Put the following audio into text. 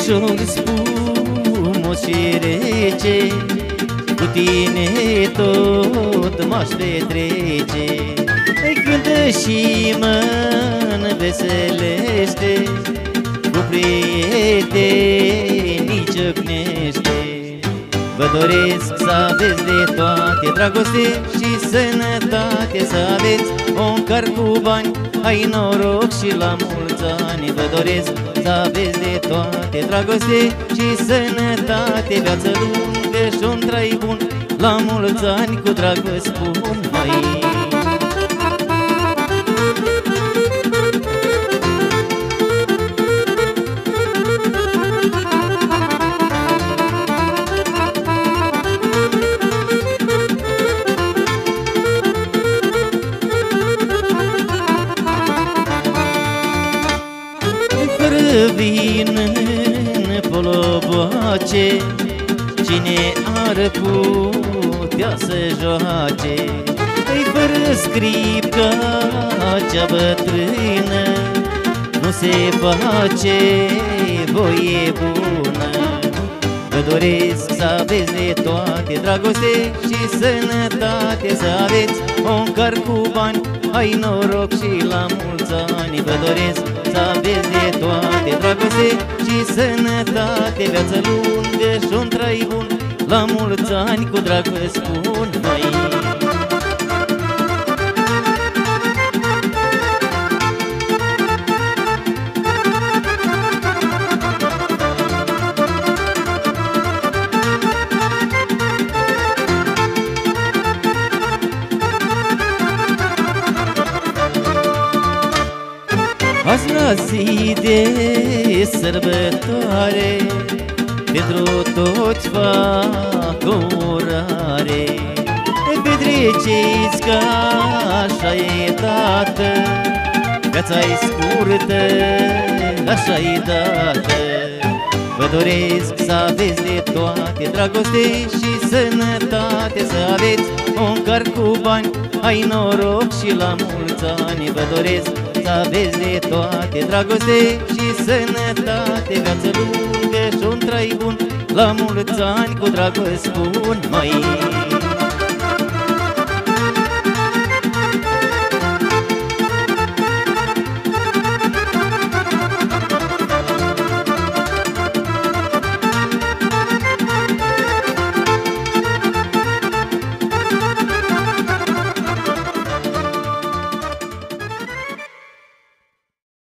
verișor spumos și rece, cu tine tot m-aș petrece. Cântă și mă înveselește, cu prietenii ciocnește. Vă doresc să aveți de toate, dragoste și sănătate, să aveți un car cu bani, ai noroc și la mulți ani. Vă doresc să aveți de toate, dragoste și sănătate, viață lungă și un trai bun, la mulți ani cu dragă spun, hai! Fără vin în poloboace, cine ar putea să joace? Fără scripca cea bătrână, nu se face voie bună. Vă doresc să aveți de toate, dragoste și sănătate, să aveți un car cu bani, ai noroc și la mulți ani. Vă doresc să aveți de toate, dragoste și sănătate, viață lungă și un trai bun, la mulți ani cu drag vă spun, hai! Azi la zi de sărbătoare, pentru toți fac o urare. Petreceți că așa e, tată, viața-i scurtă, așa-i dată. Vă doresc să aveți de toate, dragoste și sănătate, să aveți un car cu bani, ai noroc și la mulți ani. Vă doresc să aveți de toate, dragoste și sănătate, viață lungă și un trai bun, la mulți ani cu drag vă spun, mai!